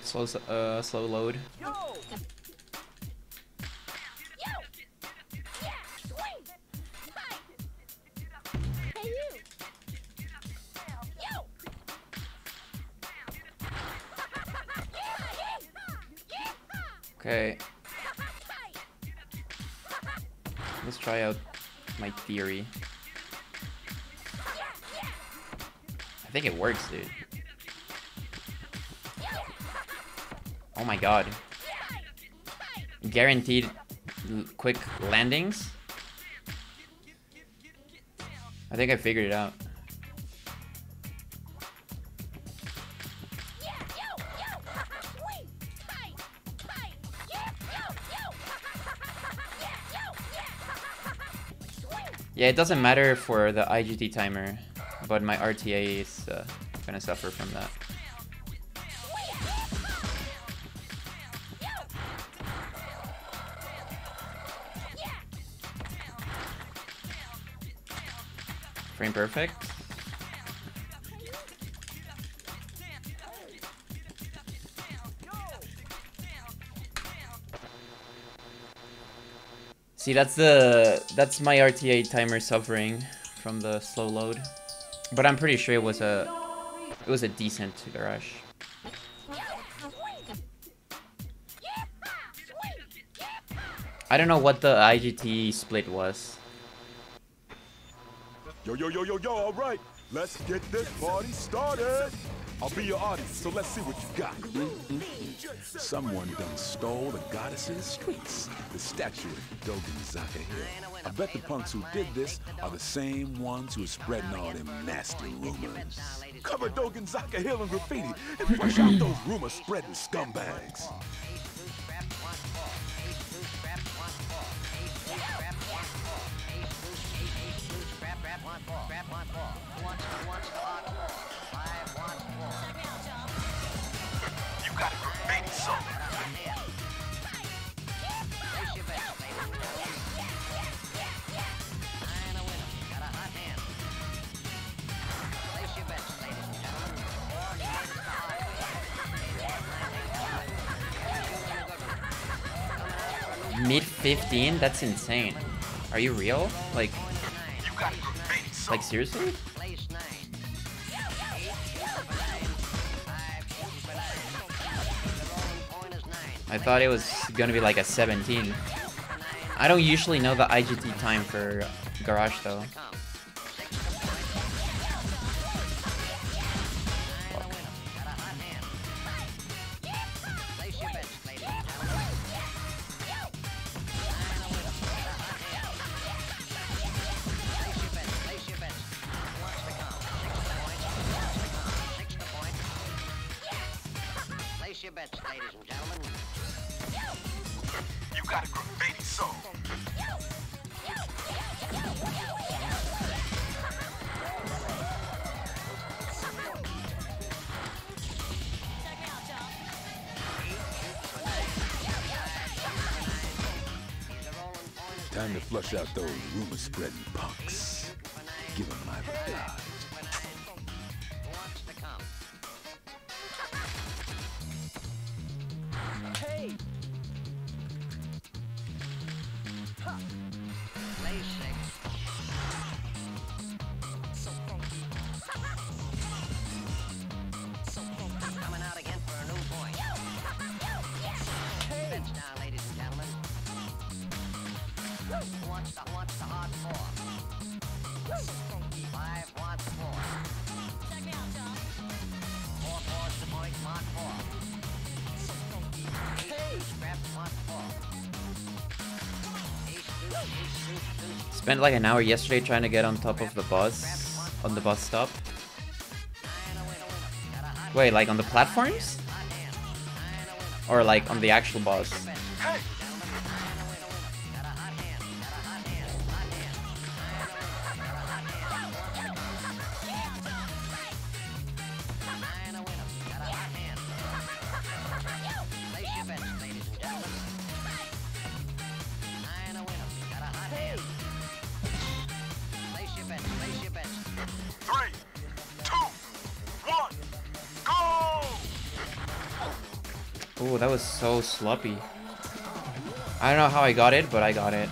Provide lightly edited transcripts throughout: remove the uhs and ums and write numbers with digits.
slow load. Okay. Let's try out my theory. I think it works, dude. Oh my god. Guaranteed quick landings. I think I figured it out. Yeah, it doesn't matter for the IGT timer, but my RTA is gonna suffer from that. Frame perfect. See, that's my RTA timer suffering from the slow load, but I'm pretty sure it was a decent garage. I don't know what the IGT split was. Yo, all right. Let's get this party started. I'll be your audience, so let's see what you got. Someone done stole the goddess's streets, the statue of Dogen Zaka Hill. I bet the punks who did this are the same ones who are spreading all them nasty rumors. Cover Dogen Zaka Hill in graffiti and flush out those rumor-spreading scumbags. You got a graffiti song. Mid 15? That's insane. Are you real? Like seriously? I thought it was gonna be like a 17. I don't usually know the IGT time for Garage though. You got a graffiti song. Time to flush out those rumor-spreading punks. Give them my reply. Spent like an hour yesterday trying to get on top of the bus, on the bus stop. Wait, like on the platforms? Or like on the actual bus? Oh, that was so sloppy. I don't know how I got it, but I got it.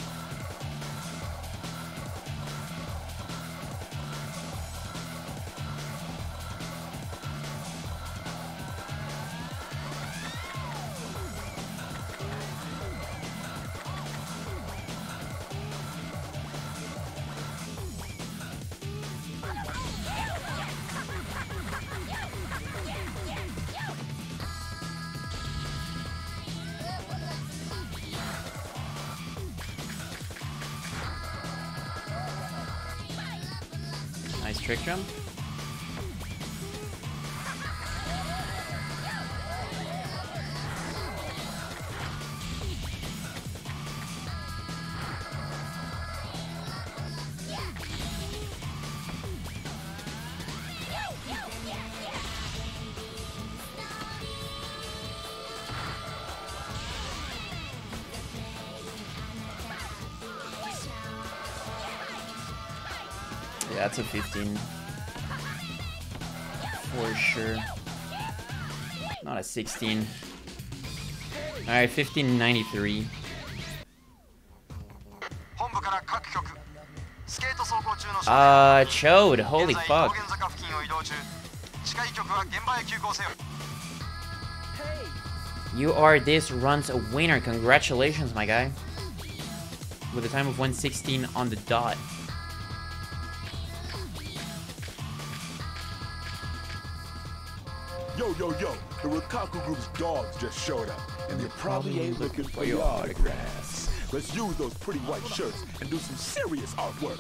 Nice trick jump. Yeah, that's a 15. For sure. Not a 16. Alright, 1593. Chode, holy fuck. You are this run's a winner. Congratulations, my guy. With a time of 1:16 on the dot. Yo, the Rikaku Group's dogs just showed up, and they probably ain't looking for your autographs. Let's use those pretty white shirts and do some serious artwork.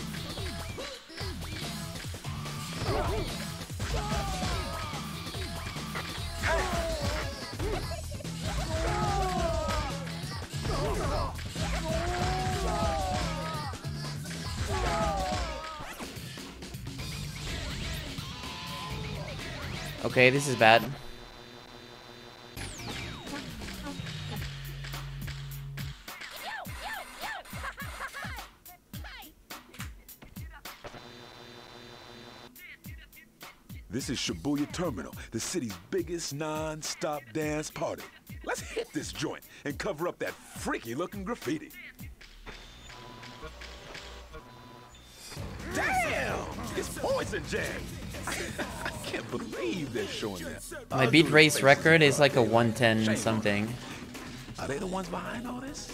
Okay, this is bad. This is Shibuya Terminal, the city's biggest non-stop dance party. Let's hit this joint and cover up that freaky-looking graffiti. Damn! It's Poison Jam! I can't believe they're showing that. My beat race record is like a 110 something. Are they the ones behind all this?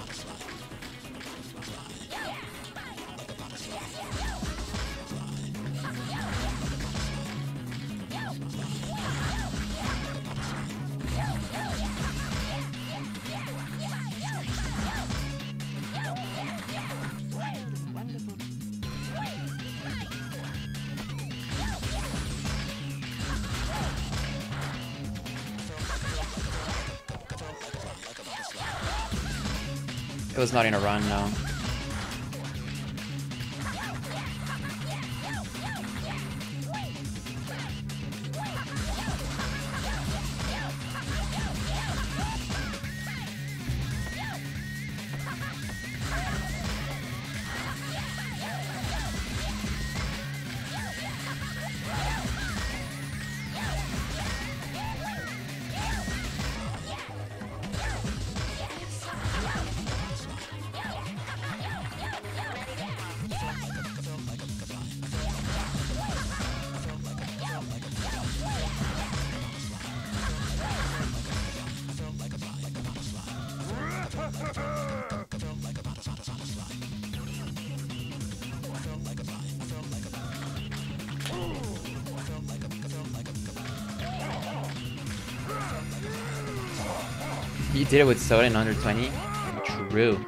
It was not in a run, no. You did it with Soda in under 20? True.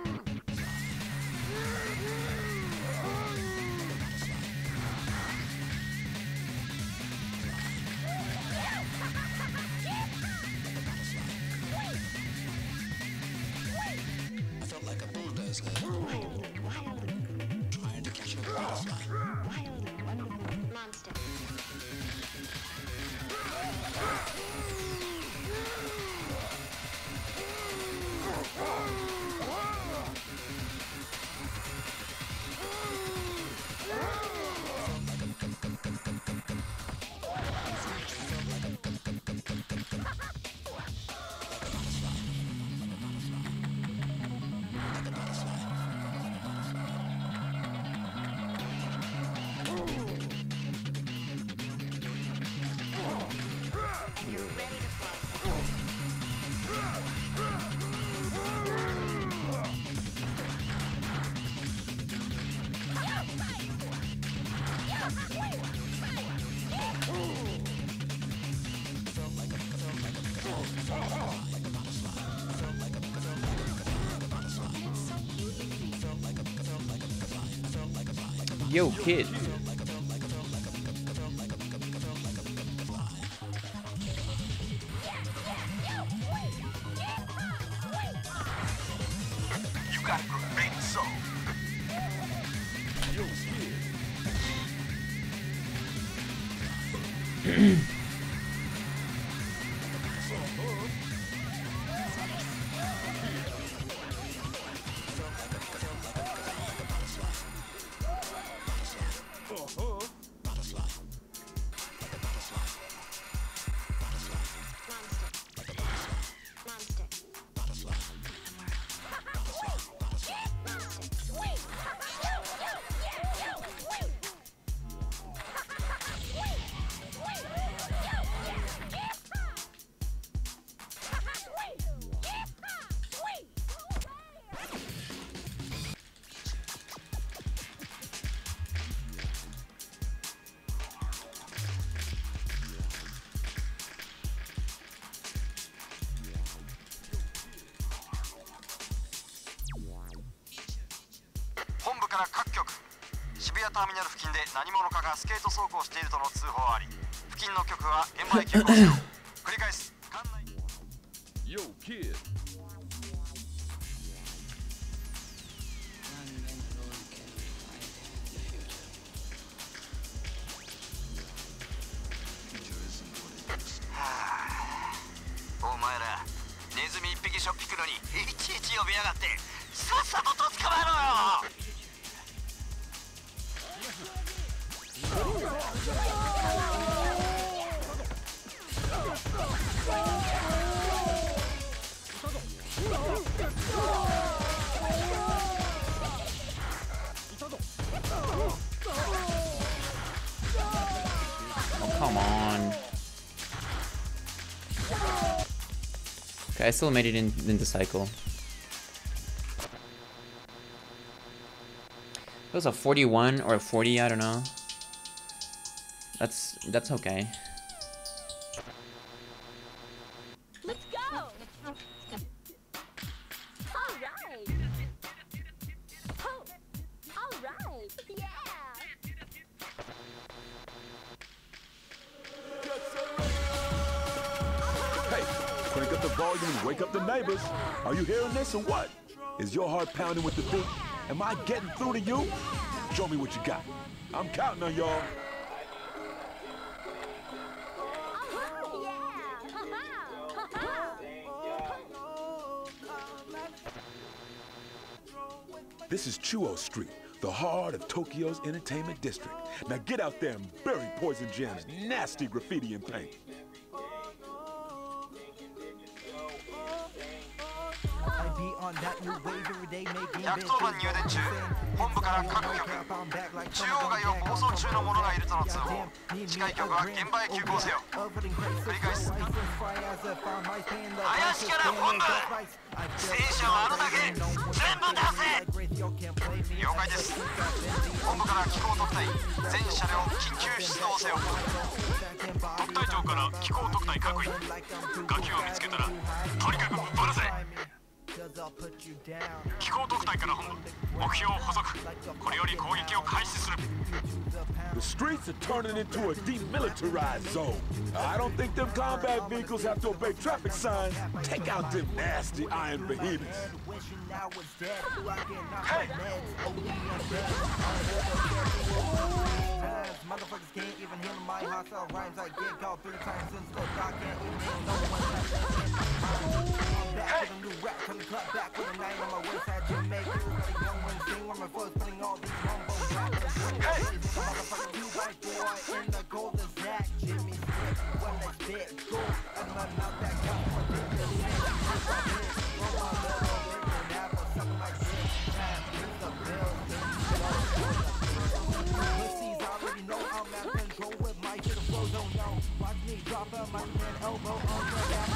Yo, kid. You got a great soul. Yo, kid. Yo, kid. Come on. Okay, I still made it into cycle. It was a 41 or a 40, I don't know. That's okay. Let's go. All right. Oh, all right. Yeah. Hey, crank up the volume and wake up the neighbors. Are you hearing this or what? Is your heart pounding with the beat? Am I getting through to you? Show me what you got. I'm counting on y'all. This is Chuo Street, the heart of Tokyo's entertainment district. Now get out there and bury Poison Jam's nasty graffiti and paint. On that new wave every day making 110番入電中本部から各局中央街を暴走中の者がいるとの通報近い局は現場へ急行せよ繰り返す林から本部戦車はあのだけ全部出せ了解です本部から機構特隊全車両緊急出動せよ特隊長から機構特隊各位ガキを見つけたらとにかくぶっ放せ機構特隊から本部目標補足これより攻撃を開始する The streets are turning into a demilitarized zone. I don't think them combat vehicles have to obey traffic signs. Take out them nasty iron behemoths. Hey! Motherfuckers can't even handle my hostile rhymes. I get called 3 times since the I can't even handle no one. I'm back with a new rap from the club, back with a 9 on my waist. Had to make it really young when sing where my flow's putting all these rumble rappers. Hey! Motherfucker, you white boy in the golden sack. Jimmy Smith, when they spit gold out of my mouth, that comes from the really from my little living apple, something like this. Here's the bill, pussies already know I'm at control with my shit flow, don't know. Watch me drop a mic and elbow on the back.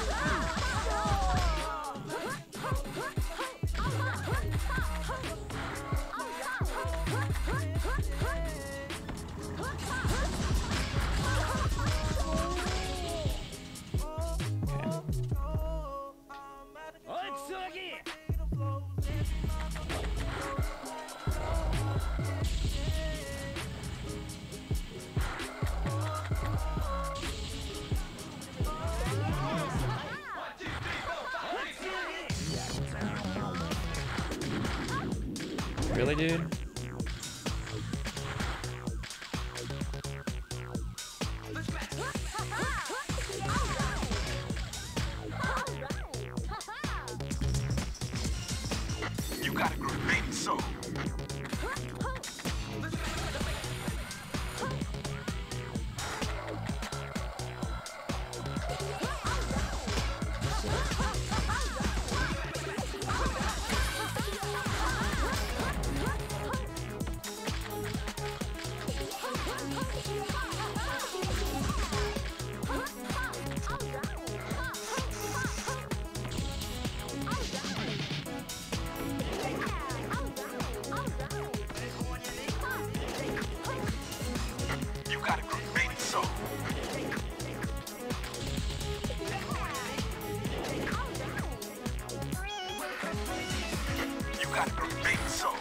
Really, dude? You got a great soul. You got a great soul. You got a great soul.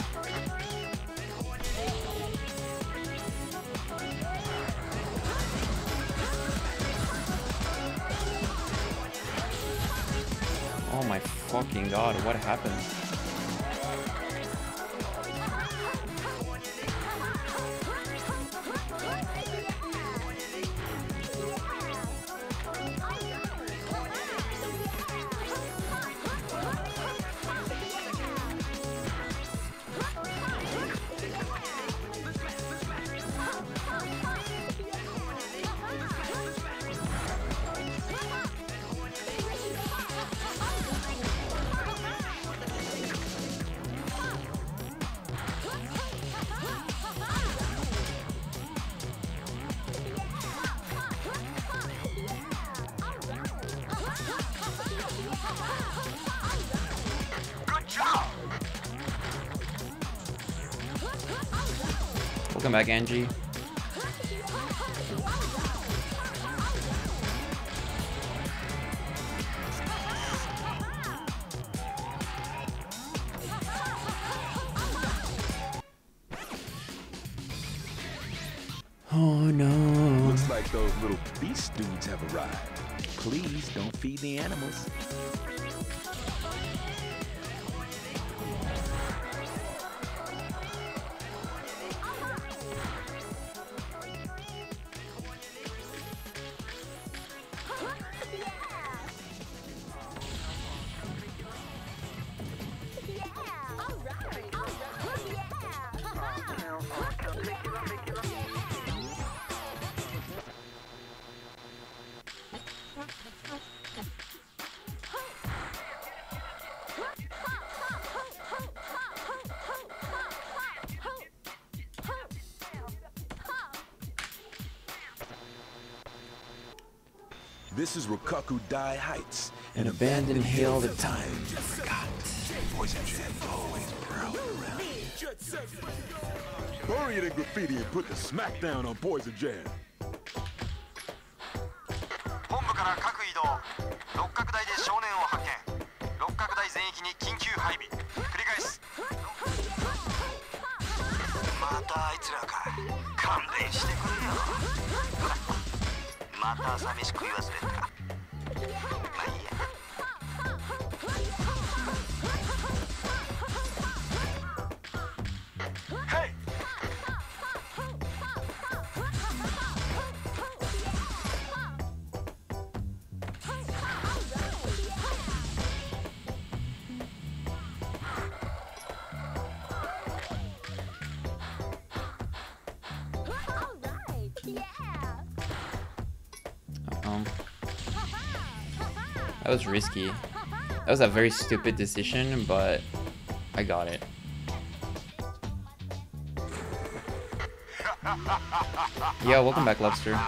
Oh my fucking god, what happened? Good job. Welcome back, Angie. Oh no. Looks like those little beast dudes have arrived. Please don't feed the animals. This is Rokkaku Dai Heights, an abandoned hill that time forgot. Poison Jet always prowling around here. Bury it in graffiti and put the smackdown on Poison Jam. 本部から各移動。六角大で少年を発見。六角大全域に緊急配備。繰り返す。またあいつらか。勘弁してくれよ。また朝飯食い忘れた。まあいいや。 Hey! That was risky. That was a very stupid decision, but I got it. Yeah, welcome back, Lobster.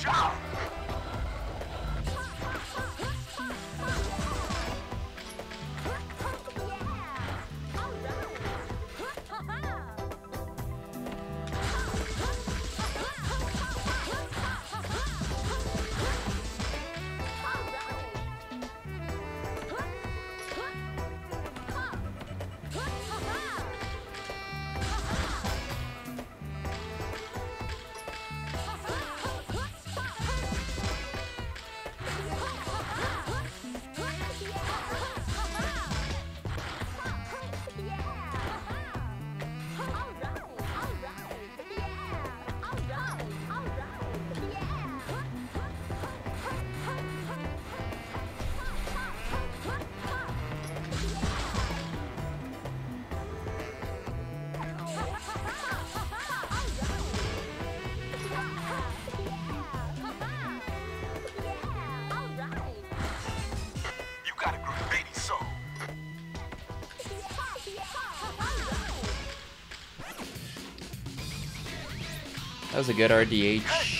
That was a good RDH.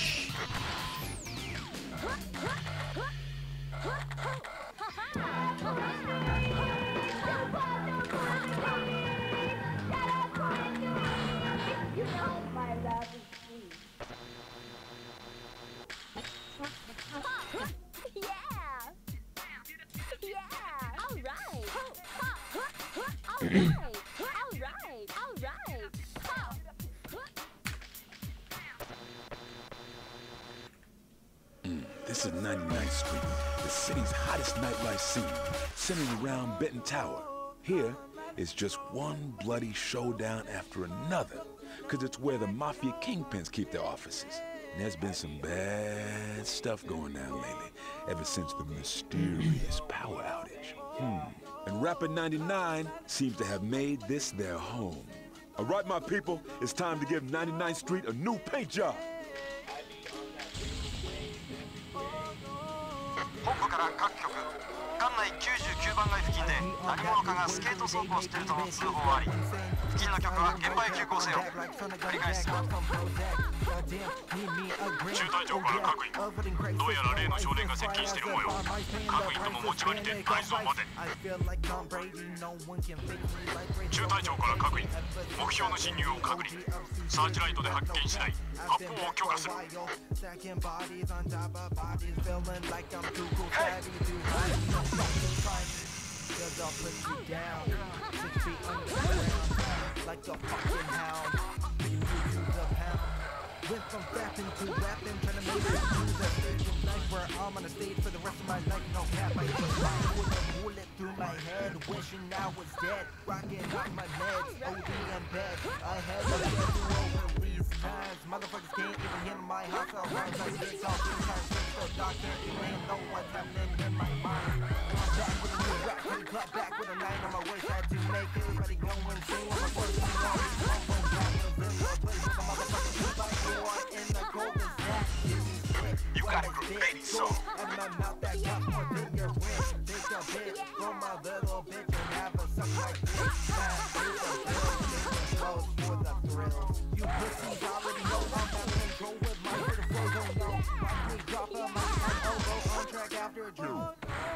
This is 99th Street, the city's hottest nightlife scene, centered around Benton Tower. Here is just one bloody showdown after another, because it's where the mafia kingpins keep their offices. And there's been some bad stuff going down lately, ever since the mysterious power outage. And Rapper 99 seems to have made this their home. All right, my people, it's time to give 99th Street a new paint job. 本部から各局館内99番街付近で何者かがスケート走行しているとの通報あり付近の局は現場へ急行せよ繰り返す中隊長から各員どうやら例の少年が接近している模様各員とも持ち場にて合図を待て中隊長から各員目標の侵入を確認サーチライトで発見しない発砲を許可する Went from rapping to rapping, trying to make it through the stage of life where I'm on the stage for the rest of my life. No cap, I just flying with a bullet through my head, wishing I was dead, rocking out my meds, OD and bed. I had to get through over these times. Motherfuckers can't even handle my house. I'll rise like this all three times. So dark, can't even know what's happening in my mind. I'm back with a new rap, pretty club back with a 9 on my waist. Had to make everybody go insane. I'm a first thing on these rappers in the place with a motherfucking in the golden sack. You gotta groove, baby, so And my mouth that got more than your wrist. Take a bit from my little bitch and have a suck like this. Here's a bill, close for the thrill. You pussies already know I'm out of control with my little flow. Don't know. Watch me drop a mic on elbow on track after a drill.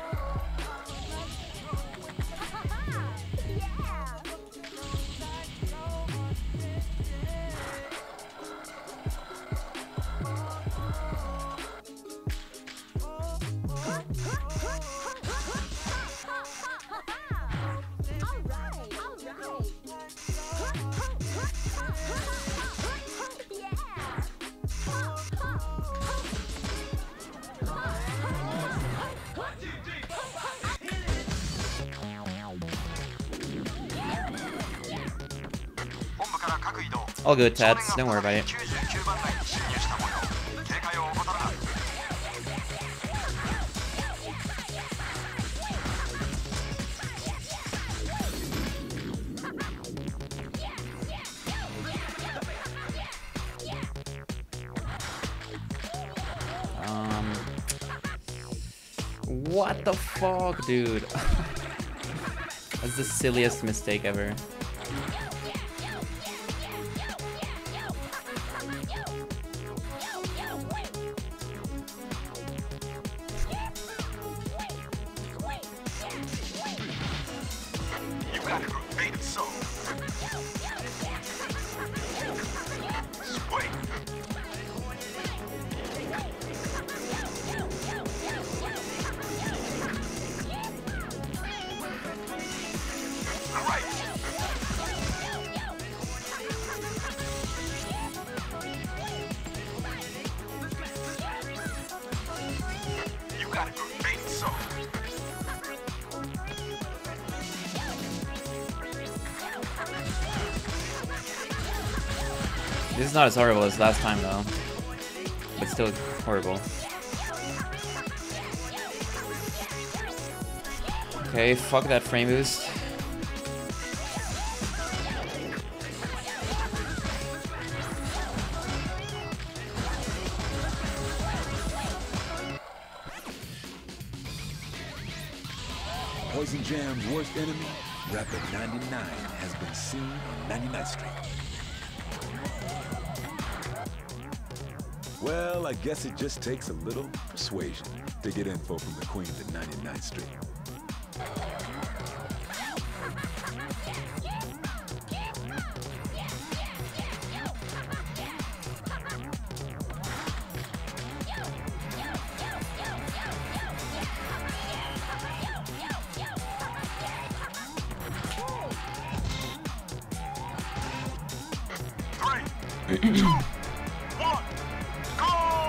All good, Tats. Don't worry about it. What the fuck, dude? That's the silliest mistake ever. great song. Sweet. Great. You got a great song. This is not as horrible as last time though, but still horrible. Okay, fuck that frame boost. Poison Jam's worst enemy, Rapid 99, has been seen on 99th Street. Well, I guess it just takes a little persuasion to get info from the Queens at 99th Street. Three, 2, 1, go!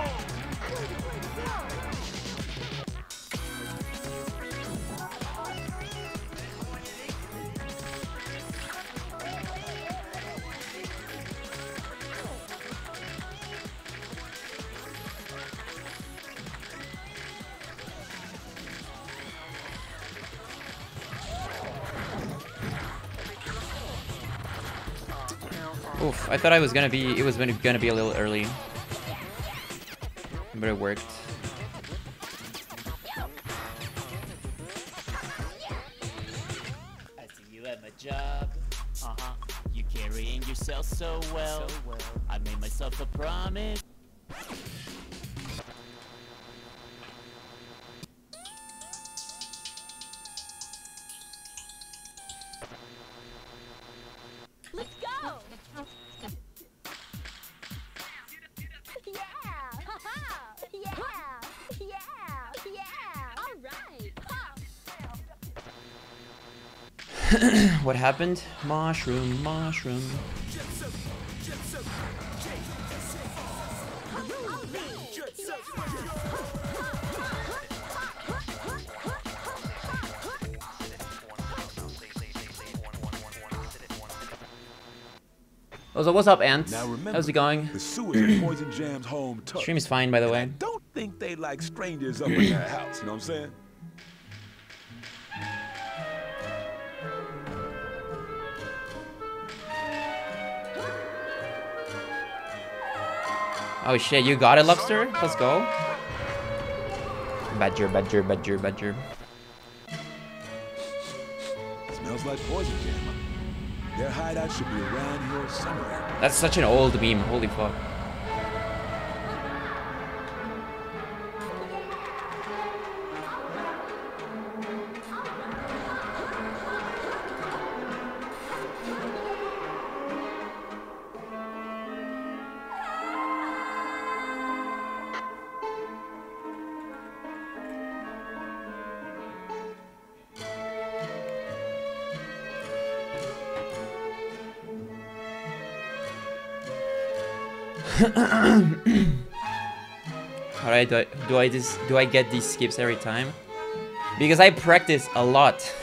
Oof, I thought it was gonna be a little early. But it worked. I see you at my job. You carrying yourself so well. I made myself a promise. Let's go! Yeah! Haha! Yeah! Yeah! Yeah! Alright! What happened? Mushroom, mushroom. Oh, so what's up, Ant? Now remember, How's it going? the sewers are Poison Jam's home turf. Stream is fine, by the I way. don't think they like strangers up in their house, you know what I'm saying? Oh shit, you got it, Lobster? Let's go. Badger, badger, badger, badger. Smells like Poison Jam. Their hideout should be around here somewhere. That's such an old meme, holy fuck. Alright, do I get these skips every time? Because I practice a lot.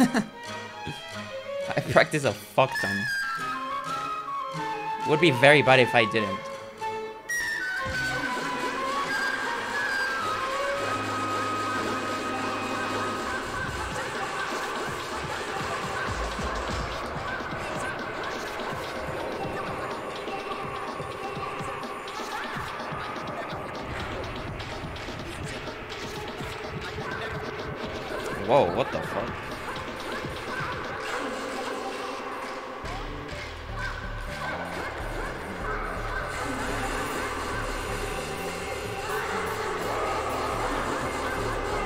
I practice a fuck ton. Would be very bad if I didn't. Whoa, what the fuck?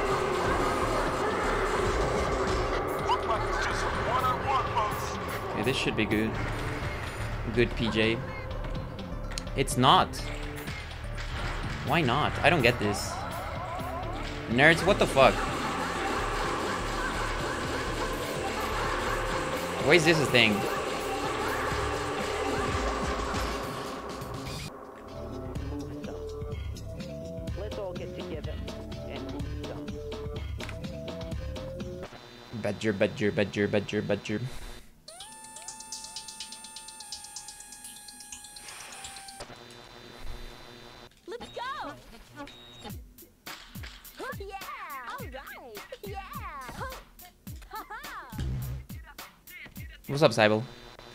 Look like it's just a one-on-one, folks. It This should be good. Good PJ. It's not. Why not? I don't get this. Nerds, what the fuck? Why is this a thing? Let's all get together and move some. Badger, badger, badger, badger, badger. Let's go! Yeah! Alright! Yeah! Ha-ha! What's up, Cybele?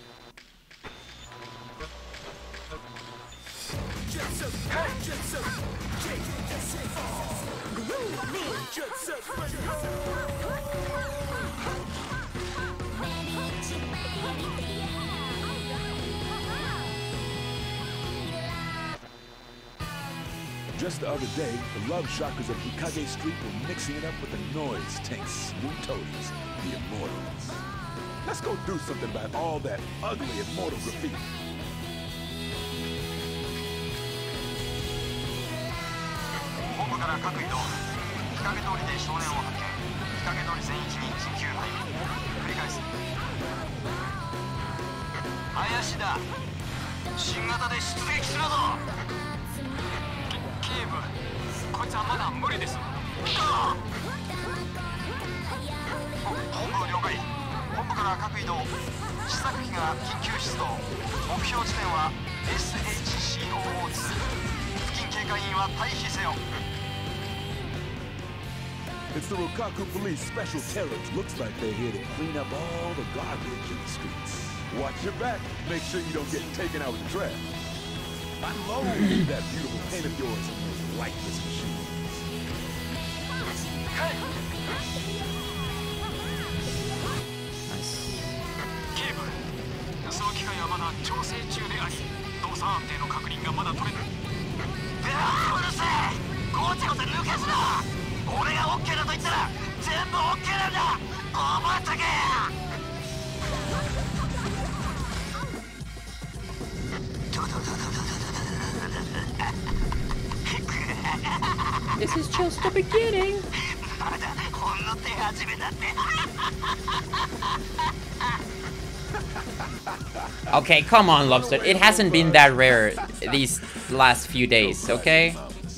Just the other day, the love shockers of Hikage Street were mixing it up with the noise tanks, new toadies, the Immortals. Let's go do something about all that ugly Immortal graffiti. 本部から各移動。日陰通りで少年を発見。日陰通り全域に緊急配備。繰り返す。林だ。新型で出撃するぞ。警部、こいつはまだ無理です。本部了解。本部から各移動。試作機が緊急出動。目標地点は SHCOO2。付近警戒員は退避せよ。 It's the Rokaku Police Special Terrors. Looks like they're here to clean up all the garbage in the streets. Watch your back. Make sure you don't get taken out with the trash. Unload that beautiful paint of yours in those lightless machines. Nice. 警部、その機械はまだ調整中であり、動作安定の確認がまだ取れない。 うるせえ！ごちゃごちゃ抜けすな！俺が OK だと言ったら全部 OK なんだ！覚えとけ！ This is just the beginning. まだほんの手始めだって。 Okay, come on, Lobster. It hasn't been that rare these last few days, okay?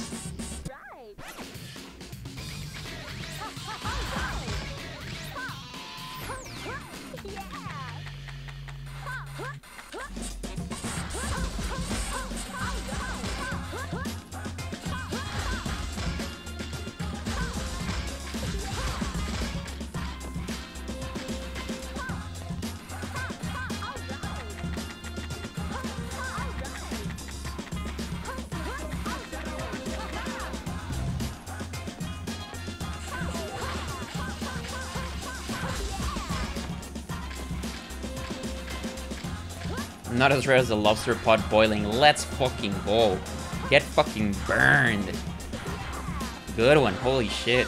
Not as rare as a lobster pot boiling. Let's fucking go. Get fucking burned. Good one. Holy shit.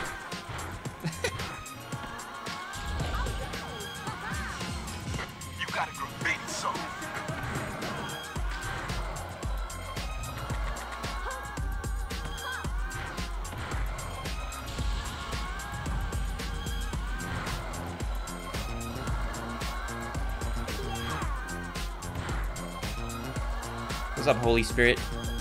You got a graffiti song. What's up, Holy Spirit?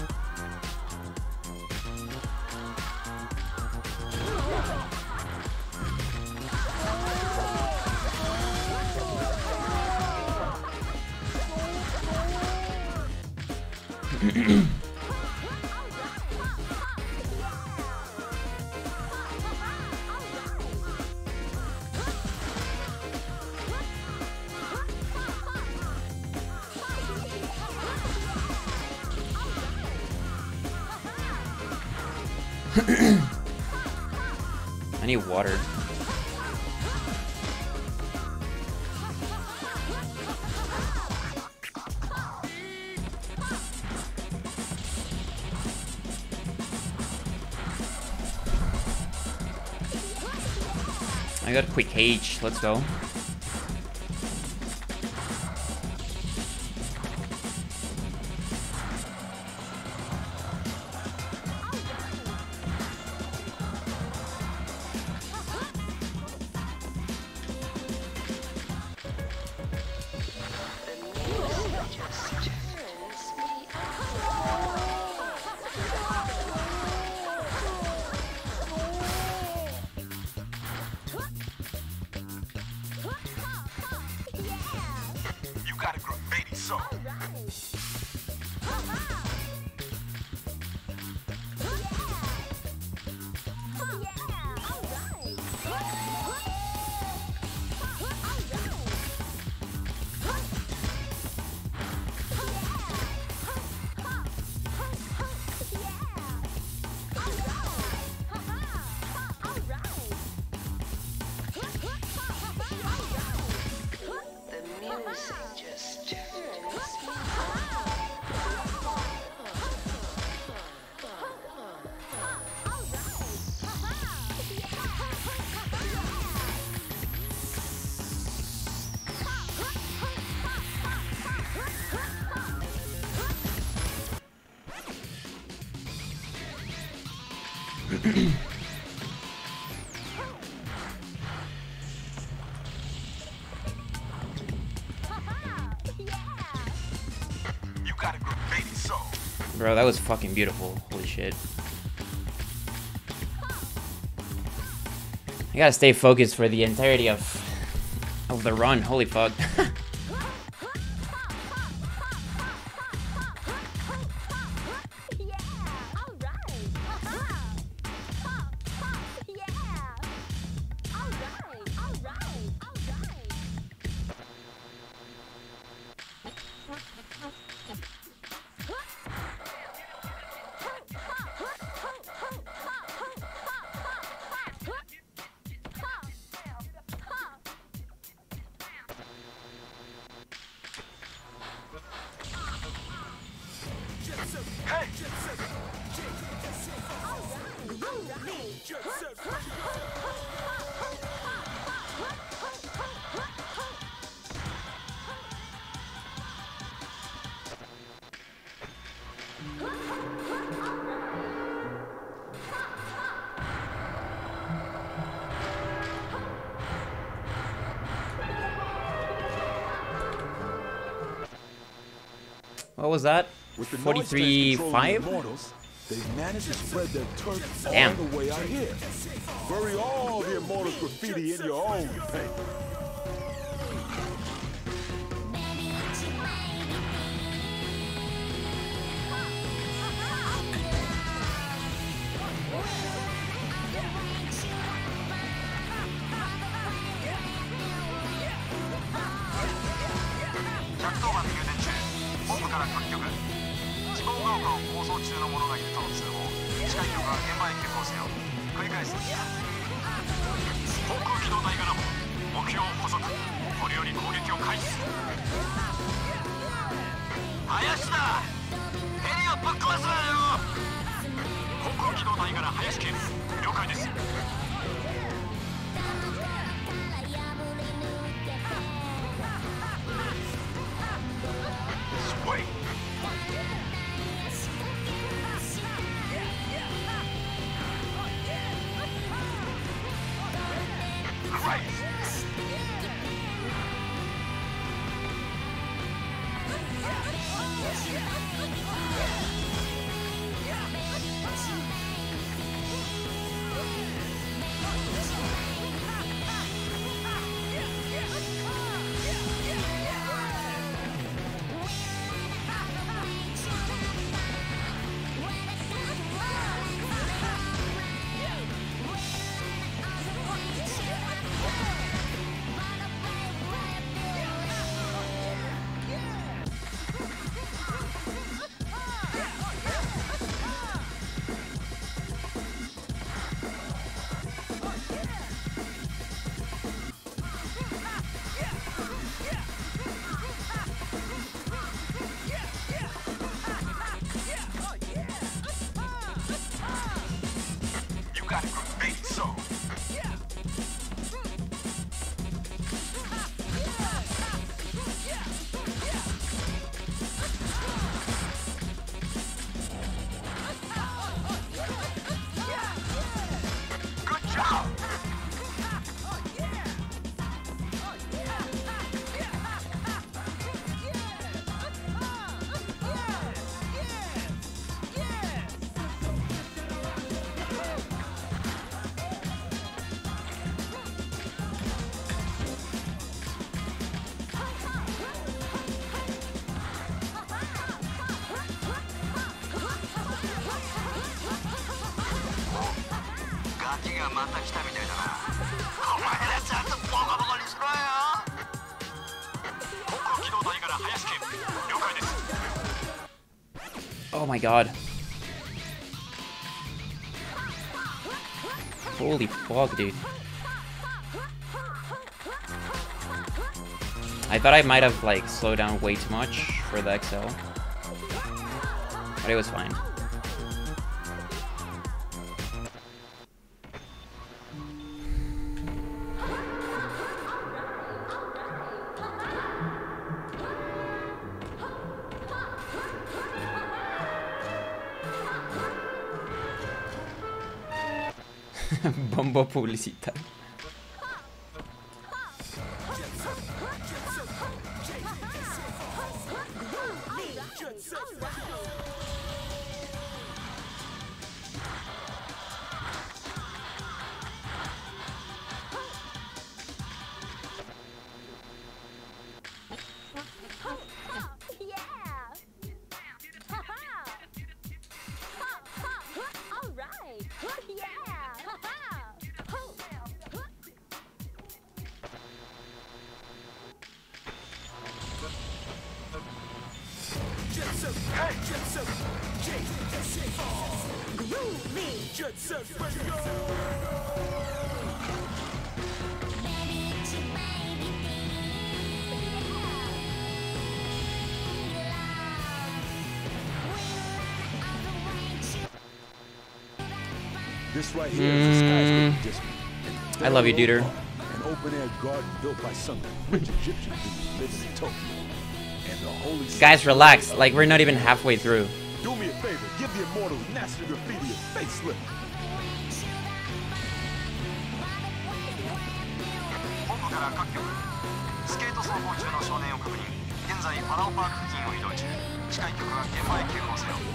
I need water. I got quick H. Let's go. Bro, that was fucking beautiful. Holy shit. I gotta stay focused for the entirety of the run. Holy fuck. What was that? 43.5? They've managed to spread their turf Damn. all the way out here. Bury all the Immortals graffiti in your own paint. 秋がまた来たみたいだな。お前らちゃんとボコボコにしろよ。航空機動隊から林県了解です。 Oh my god. Holy fuck, dude. I thought I might have like slowed down way too much for the XL, but it was fine. Bombo publicita. This right here is the skyscraper district. I love you, Duder. An open-air garden built by some rich Egyptian dude living in Tokyo. And the holy Guys, relax. Like, we're not even halfway through. Do me a favor, give the immortal National Graffiti a facelift. 本部から各局スケート走行中の少年を確認。現在パラオパーク付近を移動中。近い局は現場へ急行せよ。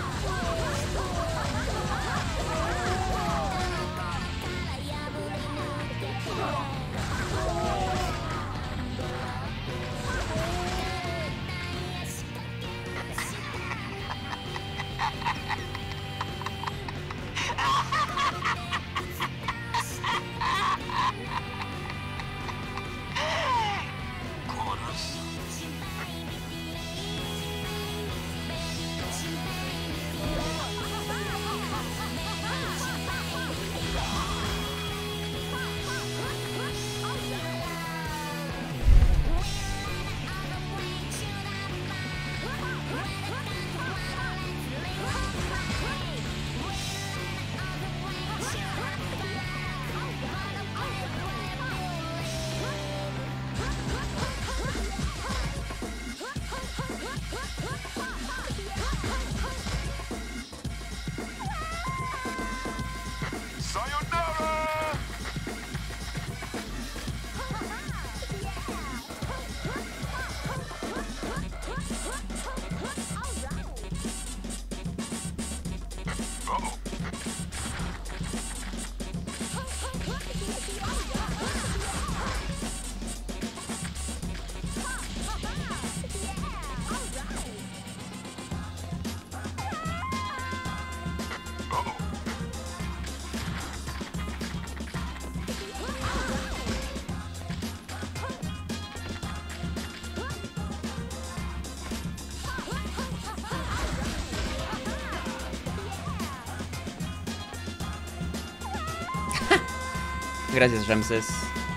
Gracias, Ramses.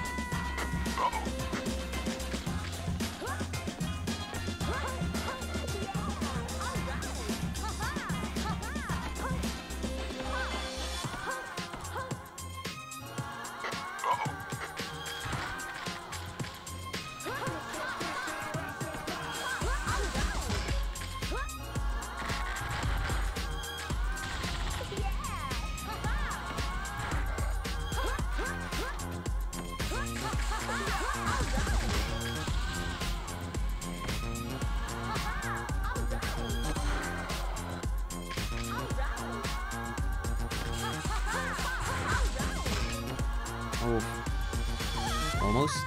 Oh. Almost.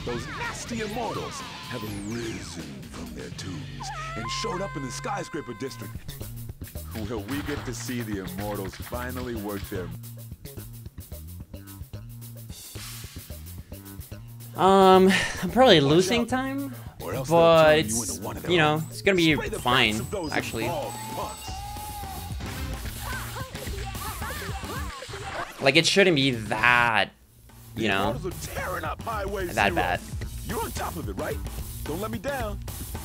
those nasty immortals have arisen from their tombs and showed up in the skyscraper district. Will we get to see the immortals finally work their... I'm probably losing time, but it's, you know, it's gonna be fine, actually. Like, it shouldn't be that, you know, that bad. You're on top of it, right? Don't let me down.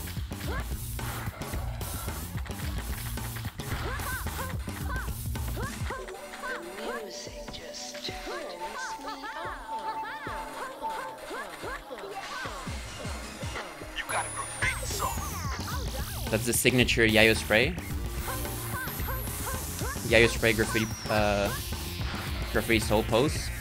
That's the signature Yayo spray. Yayo spray graffiti, graffiti soul pose.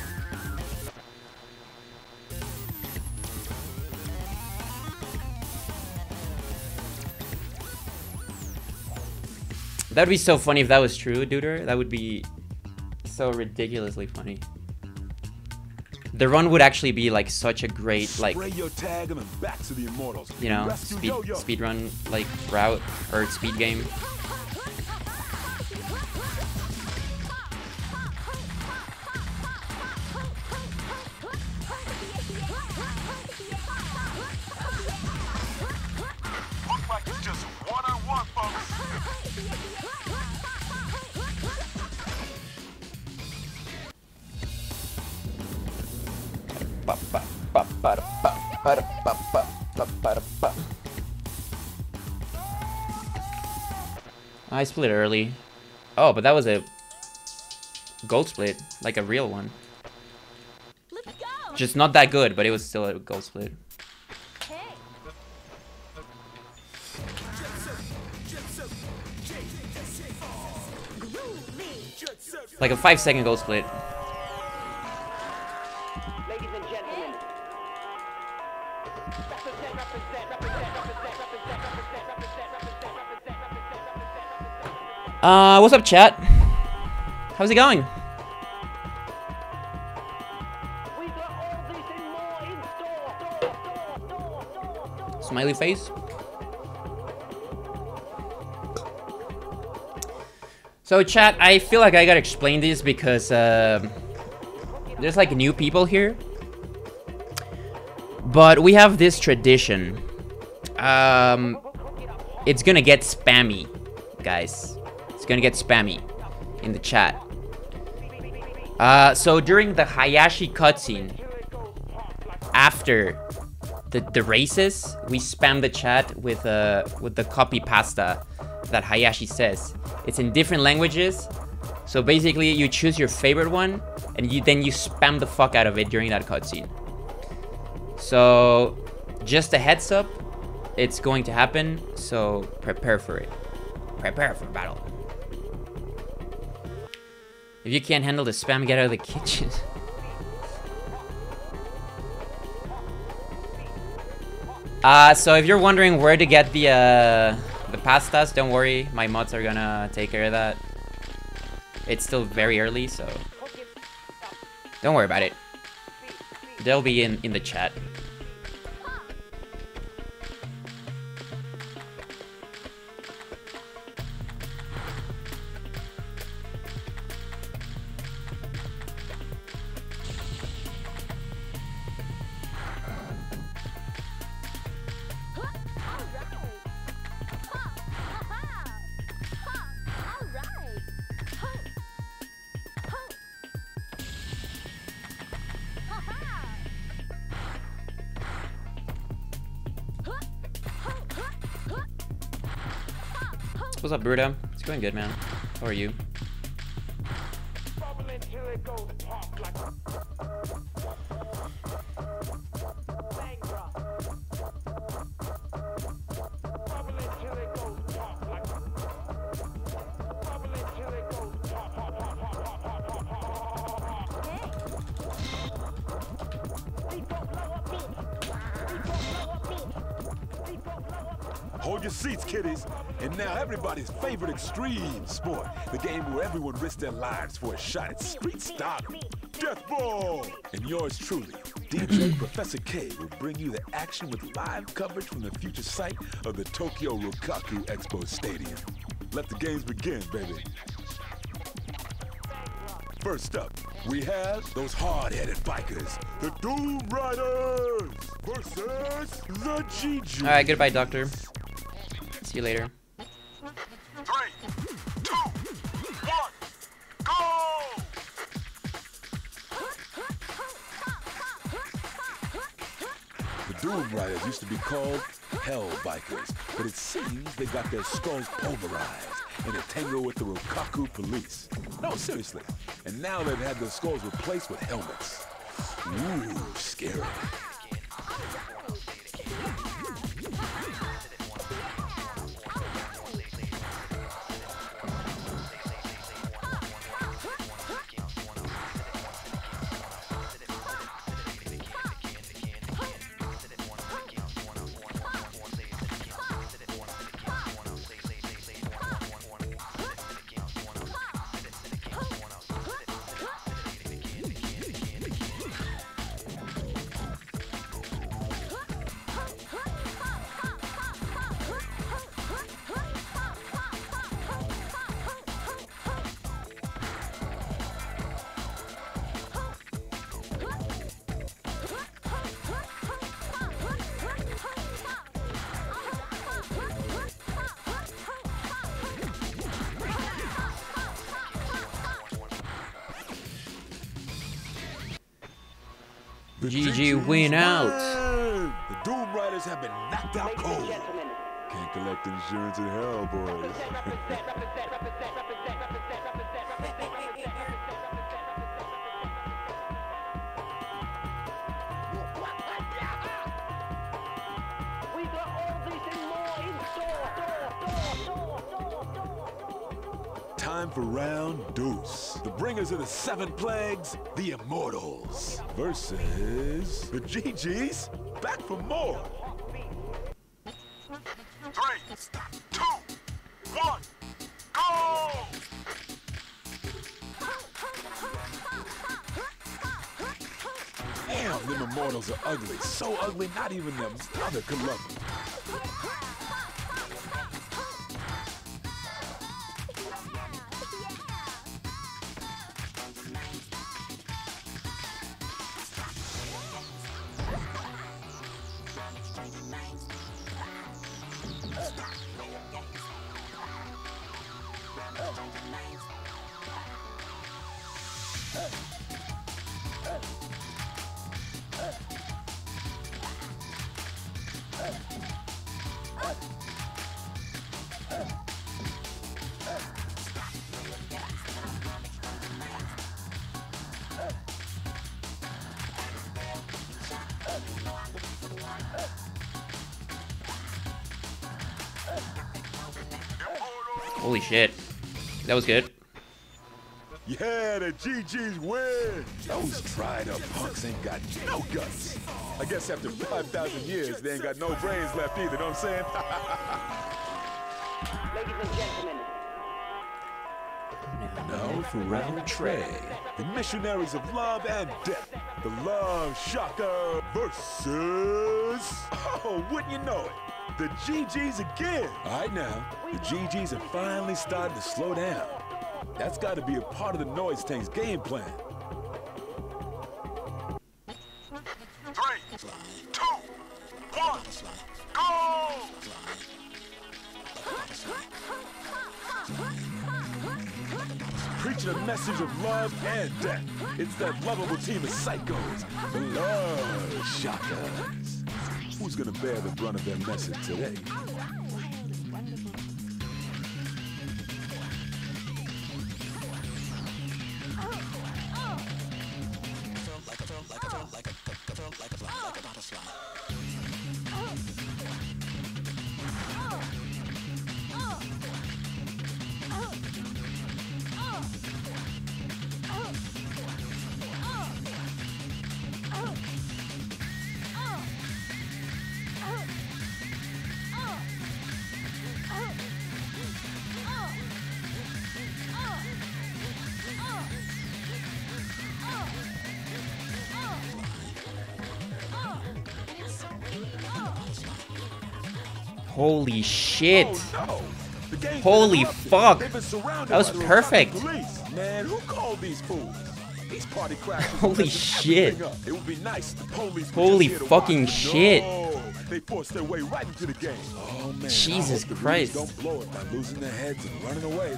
That would be so funny if that was true, Duder. That would be so ridiculously funny. The run would actually be like such a great, like, you know, speed run like route or speed game. Looks like it's just one-on-one, folks. I split early. Oh, but that was a gold split, like a real one. Just not that good, but it was still a gold split. Like a 5-second gold split. Ladies and gentlemen. What's up, chat? How's it going? Smiley face. So, chat, I feel like I gotta explain this because there's like new people here. But we have this tradition. It's gonna get spammy, guys. It's gonna get spammy in the chat. So during the Hayashi cutscene, after the races, we spam the chat with the copy pasta that Hayashi says. It's in different languages. So basically, you choose your favorite one, and then you spam the fuck out of it during that cutscene. So, just a heads up, it's going to happen. So prepare for it. Prepare for battle. If you can't handle the spam, get out of the kitchen. So if you're wondering where to get the pastas, don't worry. My mods are gonna take care of that. It's still very early, so don't worry about it. They'll be in the chat. What's up, Bruto? It's going good, man. How are you? Hold your seats, kiddies. And now everybody's favorite extreme sport. The game where everyone risks their lives for a shot at street stardom. Death Ball! And yours truly, DJ Professor K will bring you the action with live coverage from the future site of the Tokyo Rokaku Expo Stadium. Let the games begin, baby. First up, we have those hard-headed bikers, the Doom Riders versus the GG. All right, goodbye, Doctor. See you later. 3, 2, 1, go! The Doom Riders used to be called Hell Bikers, but it seems they got their skulls pulverized in a tango with the Rokaku police. No, seriously. And now they've had their skulls replaced with helmets. Ooh, scary. The GG win out. The Doom Riders have been knocked out cold. Can't collect insurance in hell, boys. We got all this and more in store. Time for round deuce. The bringers of the 7 plagues, the Immortals, versus the GGs, back for more. 3, 2, 1, go! Damn, them Immortals are ugly. So ugly, not even their mother could love them. Holy shit. That was good. Yeah, the GGs win. Those dried-up punks ain't got no guts. I guess after 5,000 years, they ain't got no brains left either, know what I'm saying? Ladies and gentlemen, Now for round Trey, the missionaries of love and death, the Love Shaka versus, oh, wouldn't you know it, the GGs again. All right now, the GGs have finally started to slow down. That's got to be a part of the Noise Tank's game plan. 3, 2, 1, go! Preaching a message of love and death. It's that lovable team of psychos, the Love Shakas. Who's gonna bear the brunt of their message today? Holy shit. Oh, no. The game's Holy interrupted. fuck. They've been surrounded That was by the perfect. police. Man, who called these fools? These party crashers Holy messing shit. everything up. It would be nice if the police Holy were just here to fucking watch. shit. No, they forced their way right into the game. Oh man, Jesus I hope the Christ. Reds don't blow it by losing their heads and running away.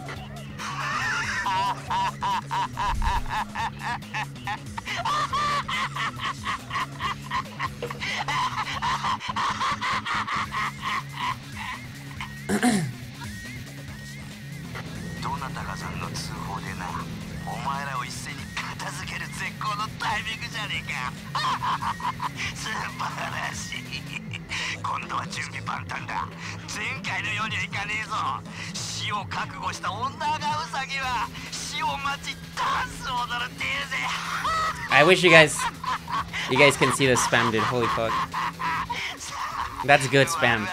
I wish you guys can see the spam, dude. Holy fuck. That's good spam.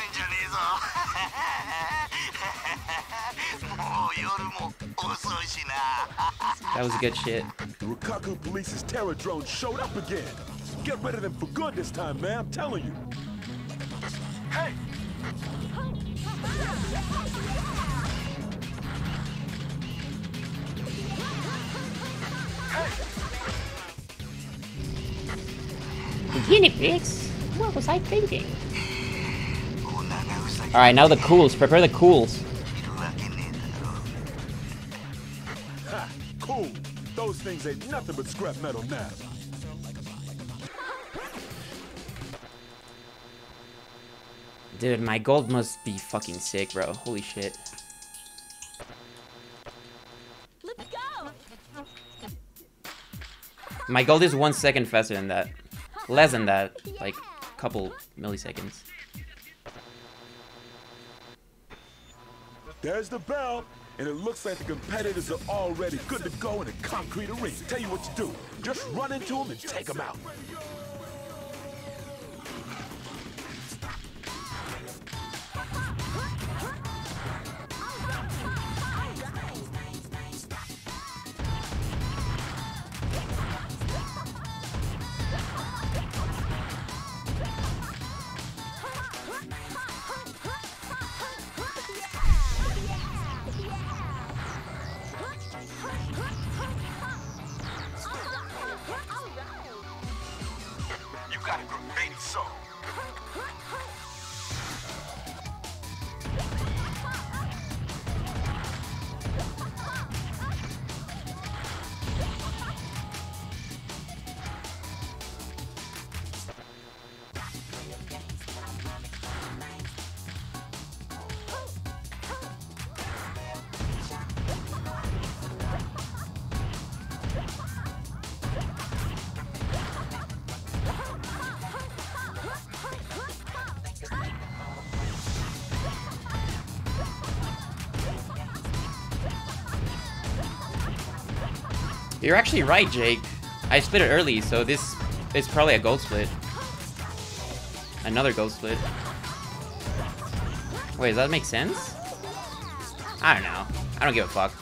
That was good shit. The Rukaku Police's terror drone showed up again. Get rid of them for good this time, man. I'm telling you. Hey! Guinea pigs? What was I thinking? Alright, now the cools. Prepare the cools. Ha! Cool. Those things ain't nothing but scrap metal now. Dude, my gold must be fucking sick, bro. Holy shit. Let's go. My gold is 1 second faster than that. Less than that. Like, a couple milliseconds. There's the bell, and it looks like the competitors are already good to go in a concrete arena. Tell you what to do. Just run into them and take them out. You got a graffiti song. You're actually right, Jake. I split it early, so this is probably a gold split. Another gold split. Wait, does that make sense? I don't know. I don't give a fuck.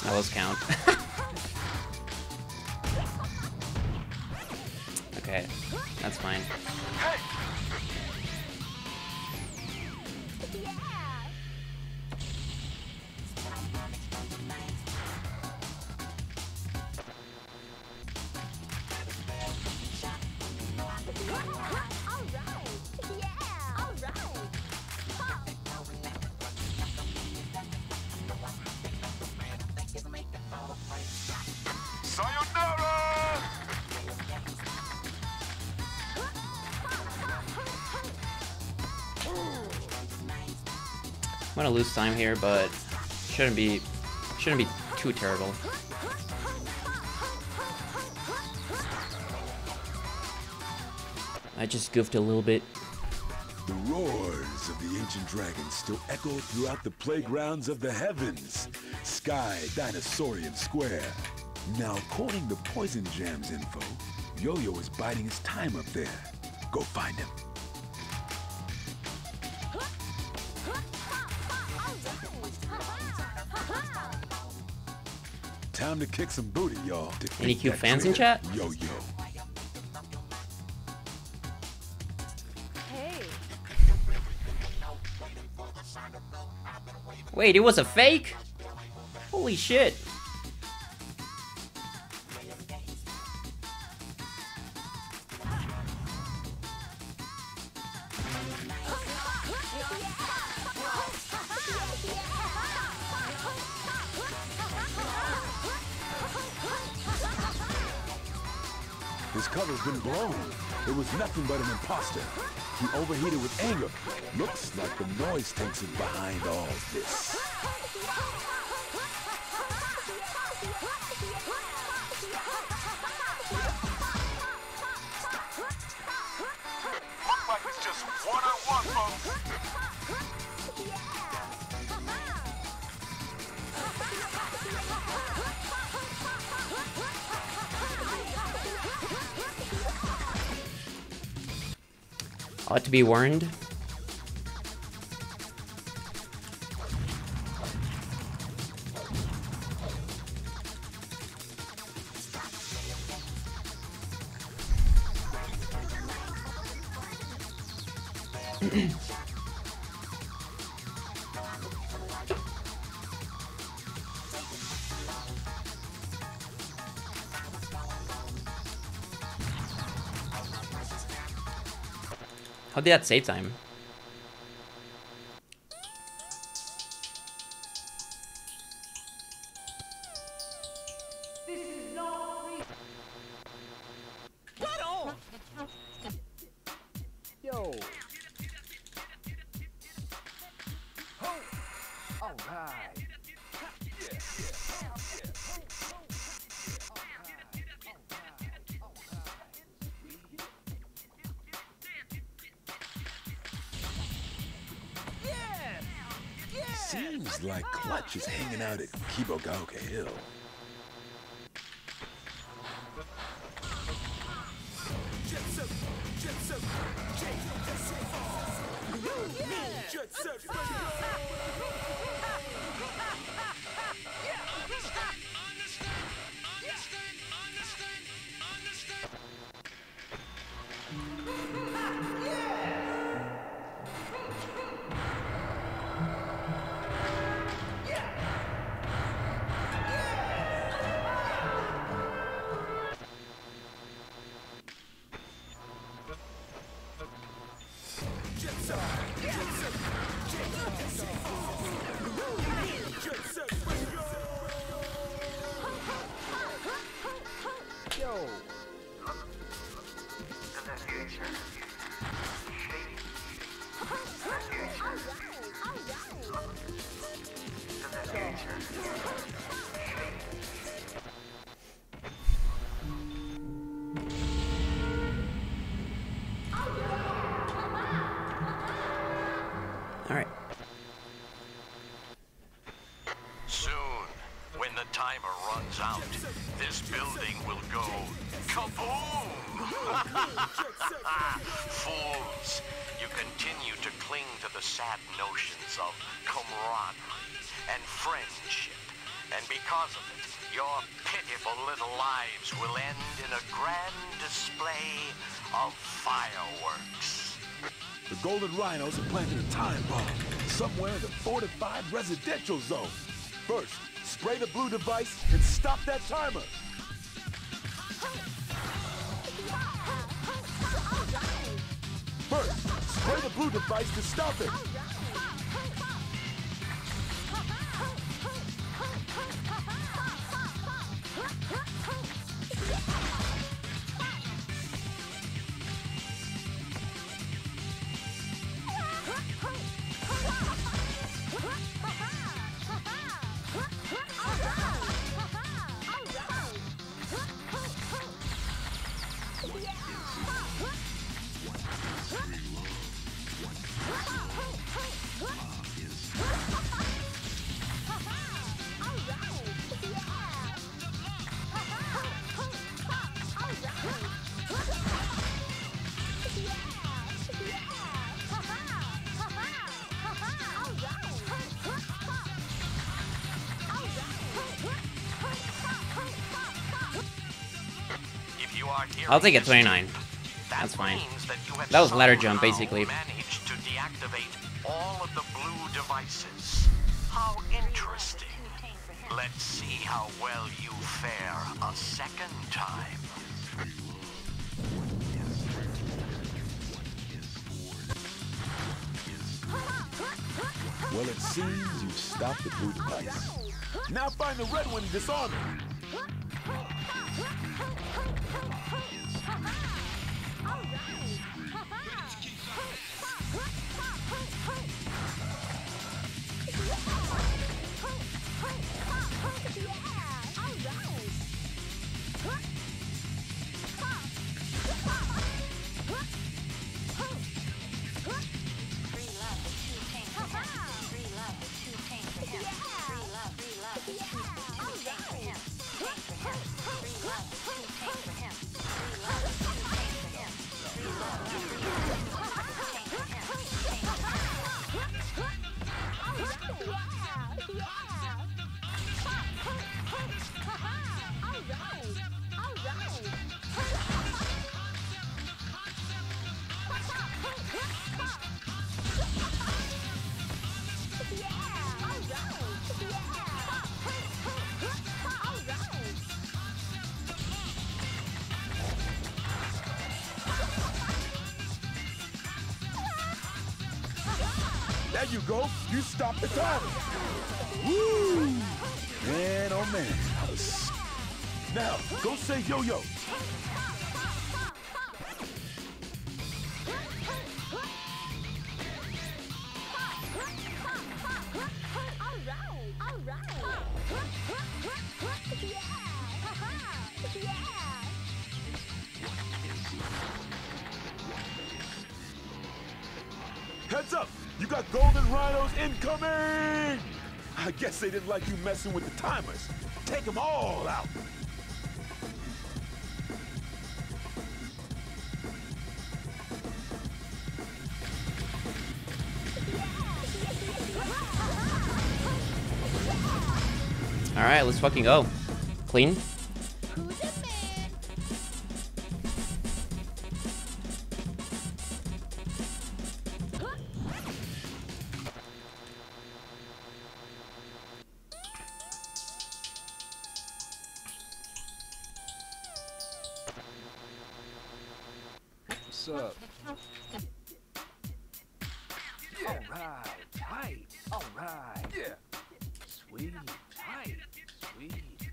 I lost count. Okay, that's fine. Sayonara! I'm gonna lose time here, but shouldn't be too terrible. I just goofed a little bit. The roars of the ancient dragon still echo throughout the playgrounds of the heavens. Sky Dinosaurian Square. Now, according to Poison Jam's info, Yo-Yo is biding his time up there. Go find him. Time to kick some booty, y'all. Any cute fans in chat? Yo-Yo. Wait, it was a fake? Holy shit. His cover's been blown. It was nothing but an imposter. He overheated with anger. Looks like the noise tanks is behind all this. Looks like it's just one-on-one, folks. Ought to be warned. How did that save time? Yo. All right. Seems like Clutch is hanging out at Kibogaoka Hill. All right. Soon, when the timer runs out, this building will go kaboom! Fools, you continue to cling to the sad notions of camaraderie and friendship and become because of it, your pitiful little lives will end in a grand display of fireworks. The Golden Rhinos have planted a time bomb somewhere in the fortified residential zone. First, spray the blue device and stop that timer. First, spray the blue device to stop it. I'll take it 29. That's fine. That was ladder jump, basically. Managed to deactivate all of the blue devices. How interesting. Let's see how well you fare a second time. Well, it seems you've stopped the blue device. Now find the red one and disarm it. There you go. You stopped the timer. Woo! Man, oh man. Now, go say yo-yo. Heads up! You got Golden Rhinos incoming! I guess they didn't like you messing with the timers. Take them all out! Alright, let's fucking go. Clean. What's up? Yeah. Alright, tight. Alright. Yeah. Sweet, tight, sweet.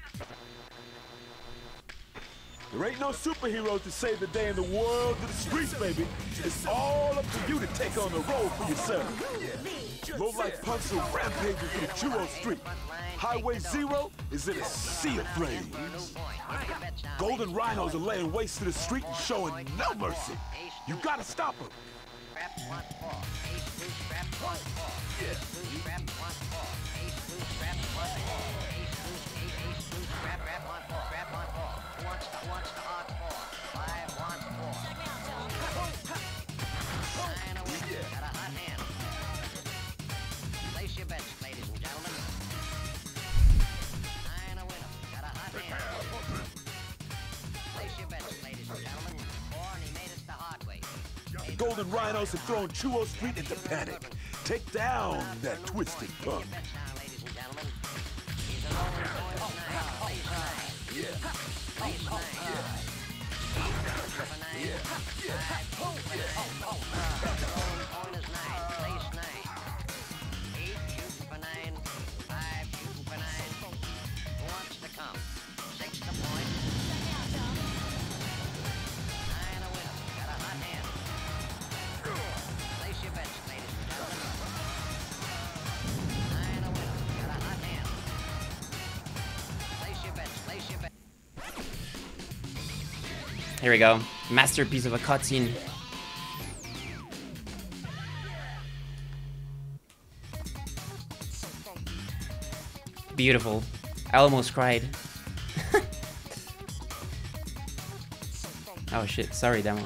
There ain't no superheroes to save the day in the world of the streets, baby. It's all up to you to take on the road for yourself. Low Life Punks are rampaging through Churro Street. Highway 0 is in a sea of flames. Golden Rhinos are laying waste to the street and showing no mercy. You gotta stop them. Golden Rhinos have thrown Chuo Street into panic. Take down that twisted punk. Here we go. Masterpiece of a cutscene. Beautiful. I almost cried. Oh shit, sorry demo.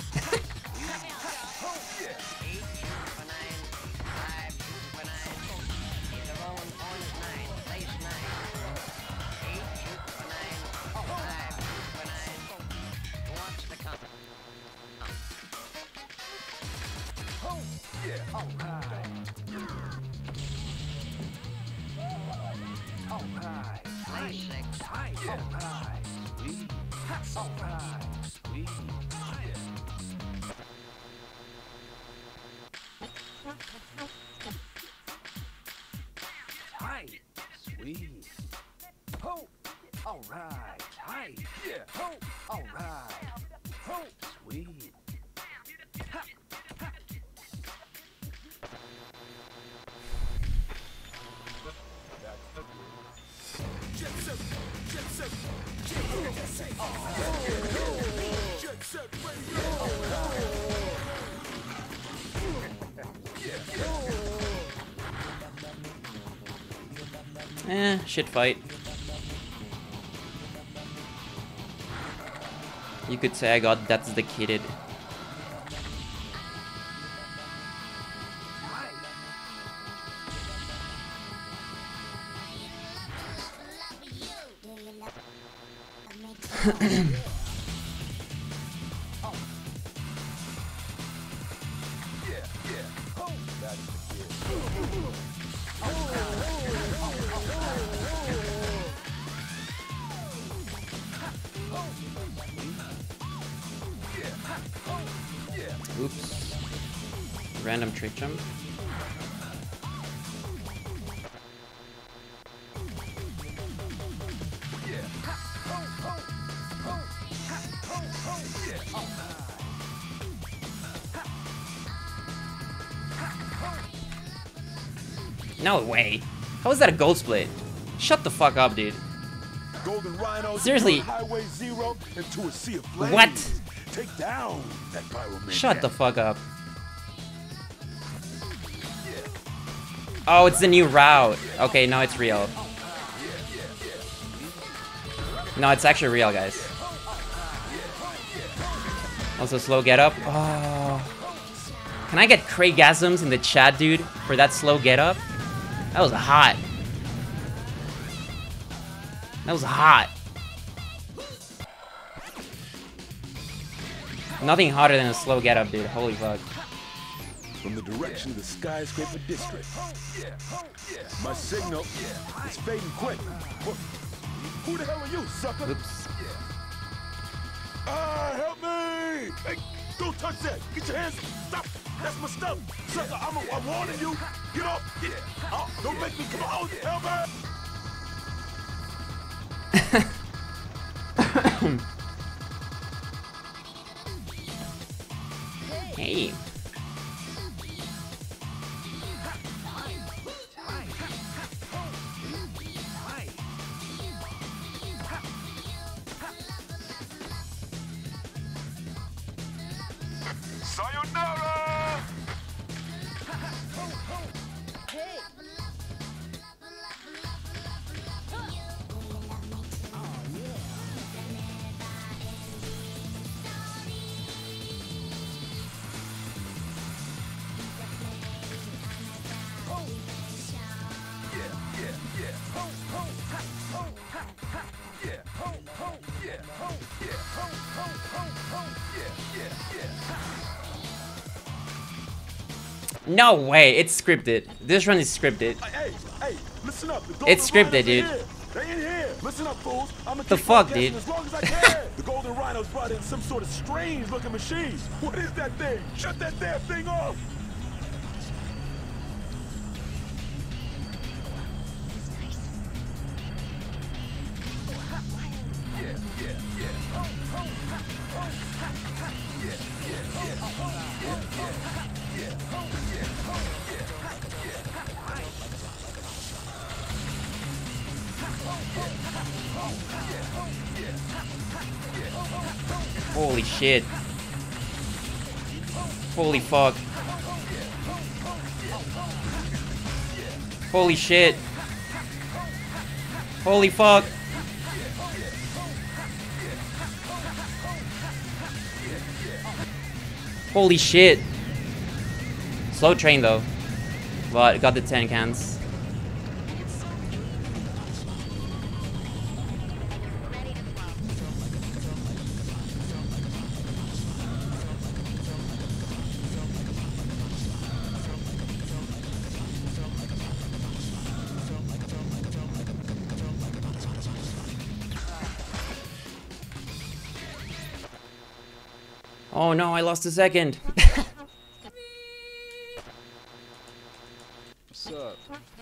Shit fight. You could say I got that's the kitted. Oops. Random trick jump. No way. How is that a gold split? Shut the fuck up, dude. Golden Rhinos Seriously. Highway 0 into a sea of flames. What? Take down that pyromaniac. Shut the fuck up. Oh, it's the new route. Okay, no, it's real. No, it's actually real, guys. Also, slow get up. Oh. Can I get Craigasms in the chat, dude, for that slow get up? That was hot. That was hot. Nothing hotter than a slow get up, dude. Holy fuck. From the direction of the skyscraper district. My signal is fading quick. Who the hell are you, sucker? Oops. Help me! Hey, don't touch that! Get your hands! Stop! That's my stuff! Sucker, I'm warning you! Get off! Get it! Oh, don't make me come out! Help me! Hey. Sayonara! No way, it's scripted. This run is scripted. Hey, listen up. It's scripted, dude. They in here. Listen up, fools. I'm The fuck, dude? as long as I can. The Golden Rhinos brought in some sort of strange-looking machine. What is that thing? Shut that damn thing off. Holy shit. Holy fuck. Holy shit. Holy fuck. Holy shit. Slow train though. But got the 10 cans. Oh no, I lost a second. What's up?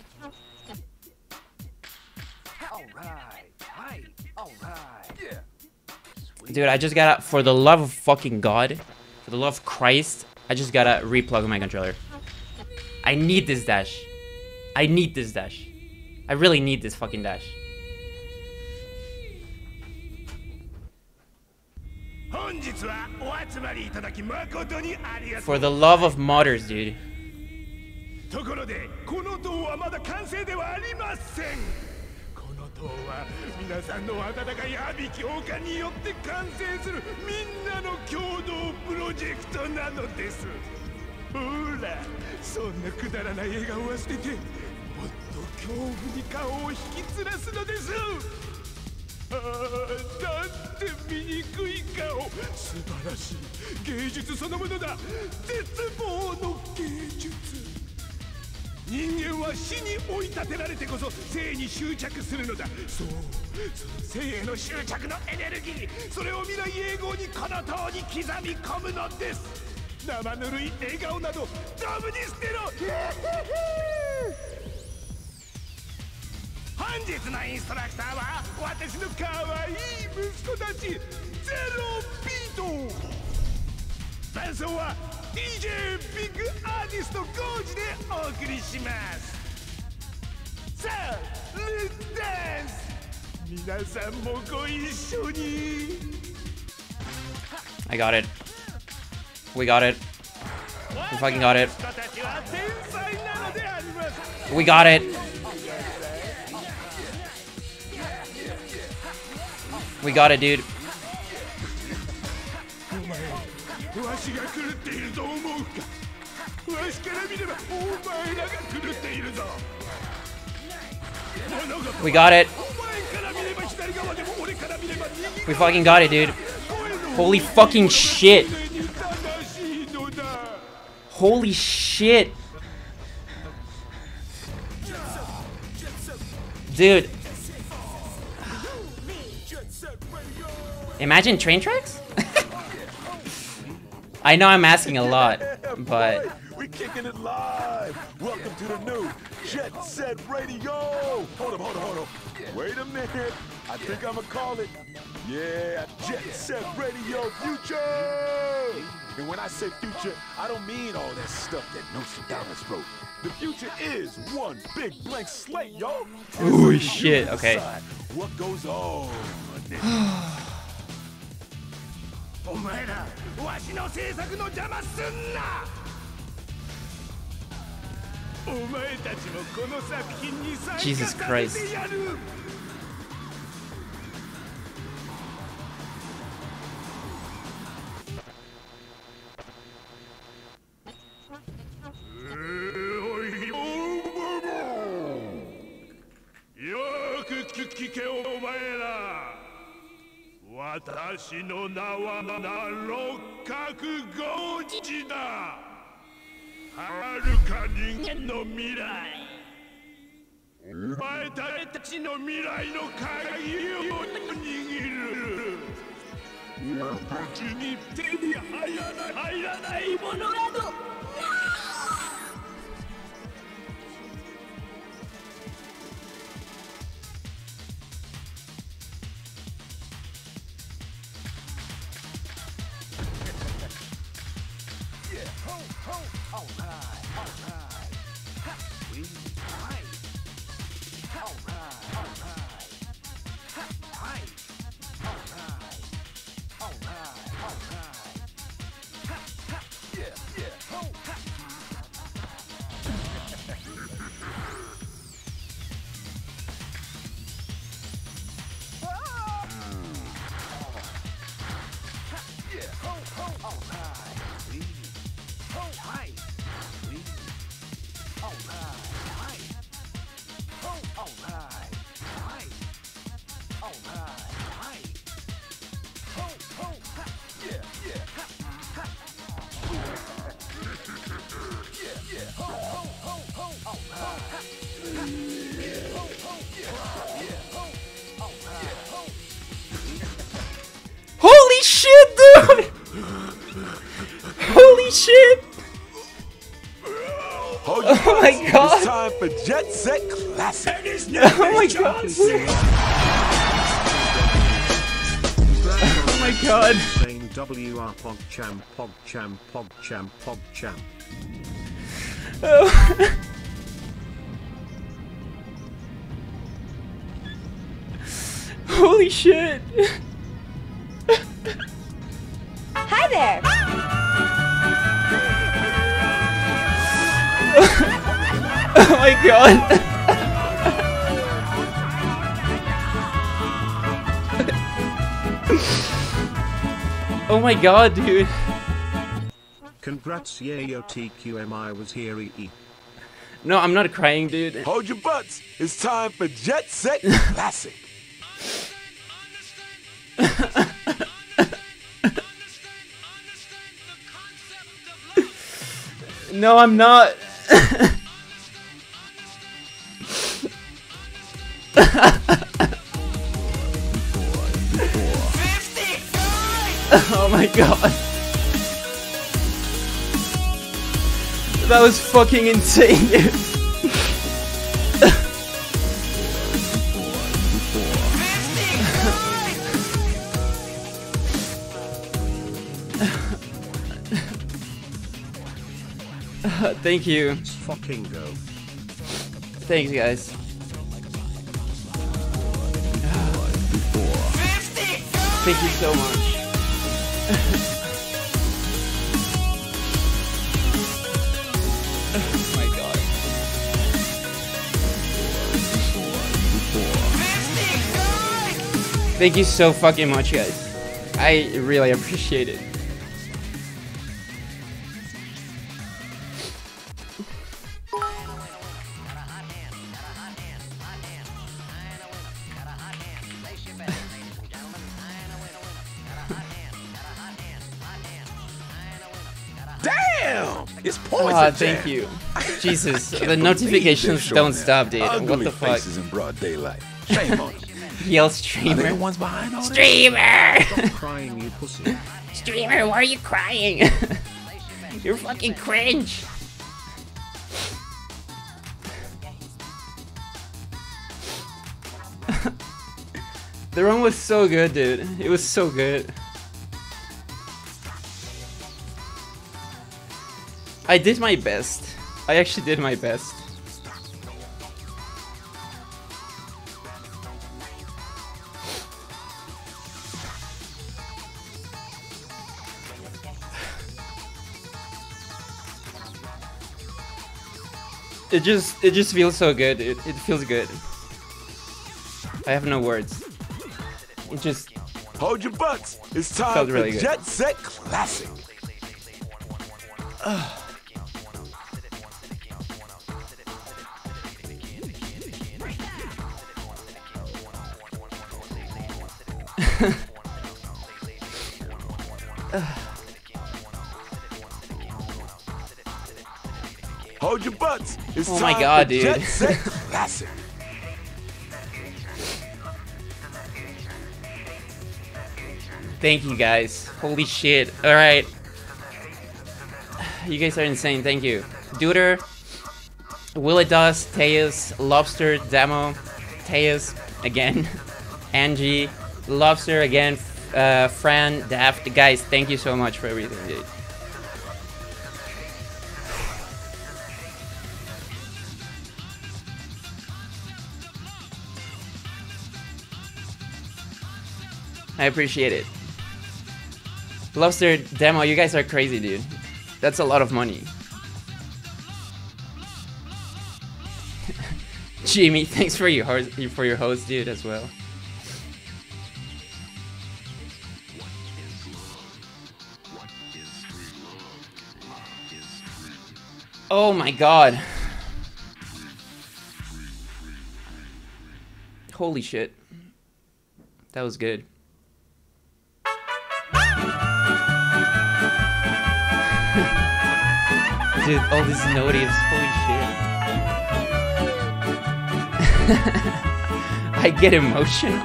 Dude, I just gotta, for the love of fucking God, for the love of Christ, I just gotta replug my controller. I need this dash. I need this dash. I really need this fucking dash. For the love of modders, dude. ところでこの塔はまだ完成ではありません。この塔は皆さんの温かい阿鼻教官によって完成するみんなの共同プロジェクトなのです。ほら、そんなくだらない笑顔は捨てて、もっと恐怖に顔を引きずらすのです。ああ、なんて醜い顔。素晴らしい芸術そのものだ。絶望の芸術。人間は死に追い立てられてこそ生に執着するのだ。そう、その生への執着のエネルギー、それを未来永劫にこの塔に刻み込むのです。生ぬるい笑顔などドブに捨てろ。本日のインストラクターは私の可愛い息子たちゼロビート。伴奏は DJ ビッグアーティストゴージでお送りします。さあ、レッツダンス。皆さんもご一緒に。 I got it. We got it. We fucking got it. We got it. We got it, dude. わしが狂っていると思うか。わしから見ればお前らが狂っているぞ。 We got it. We fucking got it, dude. Holy fucking shit. Holy shit. Dude. Imagine train tracks? I know I'm asking a lot, but we kicking it live. Welcome to the new Jet Set Radio. Hold up. Wait a minute. I think I'ma call it. Yeah, Jet Set Radio Future. And when I say future, I don't mean all that stuff that Nostradamus wrote. The future is one big blank slate, yo. Ooh, shit. Okay. What goes on? お前ら、わしの制作の邪魔すんな。お前たちもこの作品に参加させてやる。よく聞けお前ら。私の名は六角ゴージだ。 はるか人間の未来お前たちの未来の鍵を握る私に手に入らないものなど Holy shit, dude! Holy shit! Oh my god! It's time for Jet Set Classic. Oh my god! Oh my god! WR PogChamp, PogChamp, PogChamp, PogChamp. Oh. Holy shit! Hi there! Oh my god! Oh my god, dude. Congrats, Yayo TQMI was here. No, I'm not crying, dude. Hold your butts. It's time for Jet Set Classic. No, I'm not. Oh my god. That was fucking insane, dude. Thank you. Let's fucking go. Thanks, guys. Thank you so much. Oh my god. Thank you so fucking much, guys. I really appreciate it. Damn! It's poison. Thank you. Jesus, the notifications don't stop, dude. What the fuck? Faces in broad daylight. Shame on them. Yell Are they streamer. the ones behind all this? Streamer! Stop crying, you pussy. Streamer, why are you crying? You're fucking cringe. The run was so good, dude. It was so good. I did my best. I actually did my best. It just feels so good, dude. It feels good. I have no words. It just Hold your butts. It's time felt for really good. Jet Set Classic. Hold your butts. It's Oh my time God, for dude. Jet Set Classic. Thank you guys. Holy shit. Alright. You guys are insane. Thank you. Duder, Willidos, Teus, Lobster, Demo, Teus again, Angie, Lobster again, Fran, Daft. Guys, thank you so much for everything, dude. I appreciate it. Lobster, Demo, you guys are crazy, dude. That's a lot of money. Jimmy, thanks for your host, dude, as well. Oh my god. Holy shit. That was good. Dude, all these notives, holy shit. I get emotional.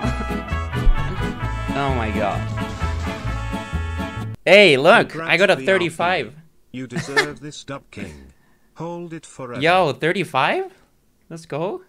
Oh my god. Hey, look, I got a 35. You deserve this, Dub King. Hold it forever. Yo, 35? Let's go.